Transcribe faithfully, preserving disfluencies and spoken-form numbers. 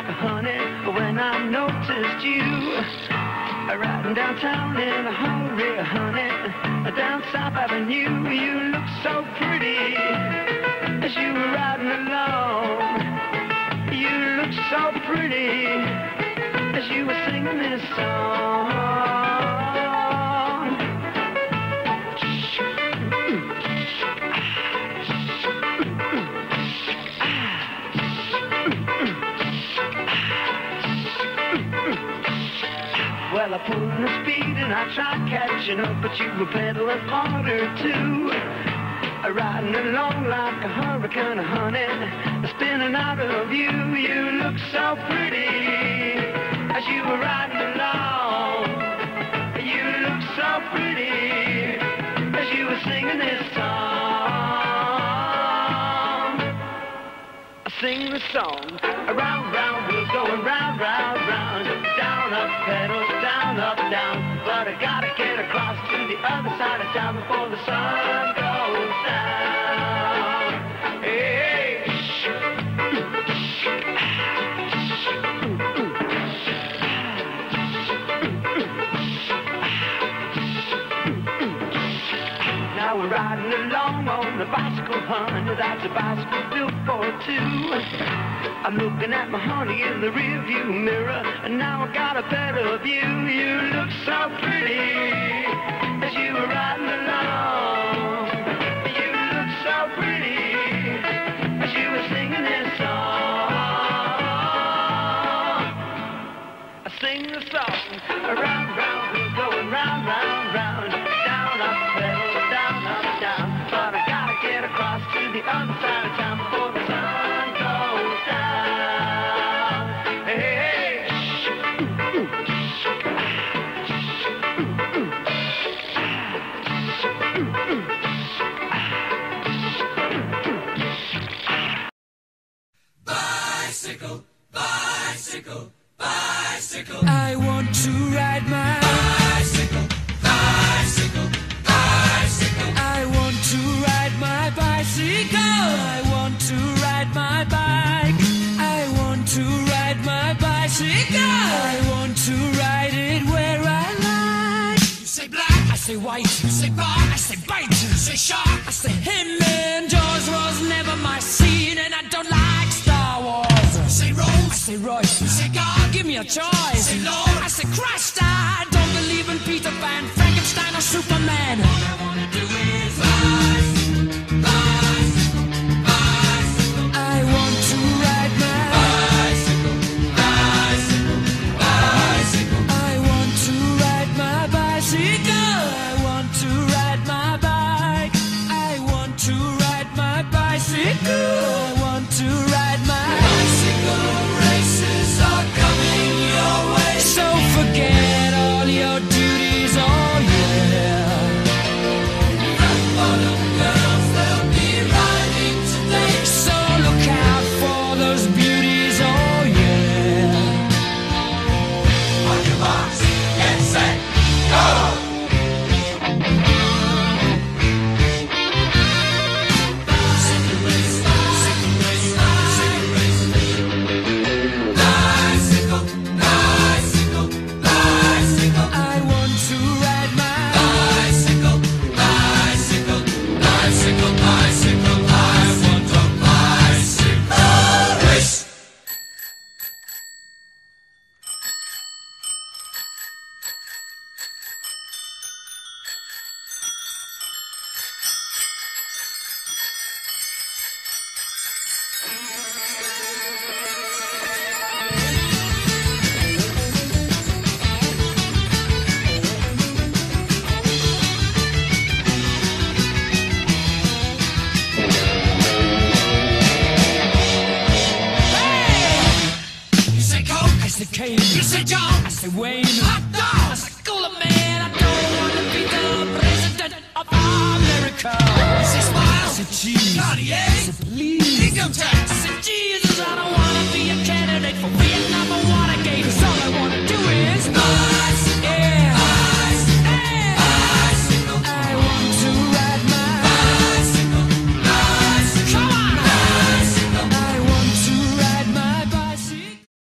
like a honey when I noticed you. Riding downtown in a hurry, honey, down South Avenue. You look so pretty as you were riding along. You look so pretty as you were singing this song. Well, I pulled the speed and I tried catching up, but you were pedaling harder too. Riding along like a hurricane, honey, spinning out of you. You look so pretty as you were riding along. You look so pretty as you were singing this song. I sing the song. Around, round, we're going round, round, round. Down, up, pedals, down, up, down. But I gotta get across to the other side of town before the sun goes down. Hey, now we're riding along on a bicycle, honey. That's a bicycle built for two. I'm looking at my honey in the rearview mirror, and now I got a better view. You look so pretty as you were riding along. You look so pretty as you were singing this song. I sing the song. Around, round, we're going round, round, round. Down, up, pedal, down, up, down. But I gotta get across to the other side of town before the sun goes down. Bicycle, bicycle, bicycle. I want to ride my bicycle, bicycle, bicycle. I want to ride my bicycle. I want to ride my bike. I want to ride my bicycle. I want to ride it where I like. You say black, I say white. you say bar, I say bite. you say shark. I say him and Jaws was never my scene, and I don't like Star Wars. You say I Rose, say Royce. you say God, Give me a choice. say Lord. I say Christ. I don't believe in Peter Pan, Frankenstein, or Superman. All I wanna do is bicycle, bicycle, bicycle. I want to ride my Bicycle, bicycle, bicycle. I want to ride my bicycle. I want to ride my bike. I want to ride my bicycle. I want to ride my Bicycle races are coming your way. So forget all your duties, oh yeah. Rock bottom girls, they'll be riding today. So look out for those beauties, oh yeah. On your marks, get set, go! Bicycle race, bicycle race, bicycle race. Bicycle, bicycle, bicycle. I want to ride my Bicycle, bicycle, bicycle, bicycle. I want a bicycle race. You say Coke, I say Kane. you say John, I say Wayne. hot dog. I say Cooler Man. I don't want to be the president of America. You say I smile, say cheese. Cartier, I say please. income tax. I said, Jesus, I don't want to be a candidate for Vietnam or Watergate. 'Cause